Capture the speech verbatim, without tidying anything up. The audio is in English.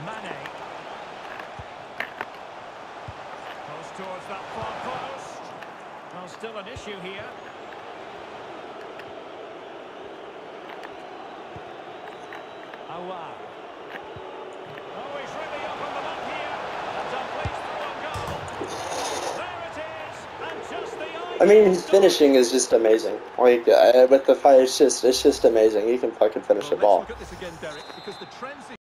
Mane. Goes towards that far post. Well, still an issue here. Oh, wow. Oh, he's really up on the map here. And dalglish through a goal. There it is. And just the I mean, his finishing is just amazing. Like, uh, with the fire, it's just, it's just amazing. He can fucking finish Well, the let's ball. look at this again, Derek, because the trends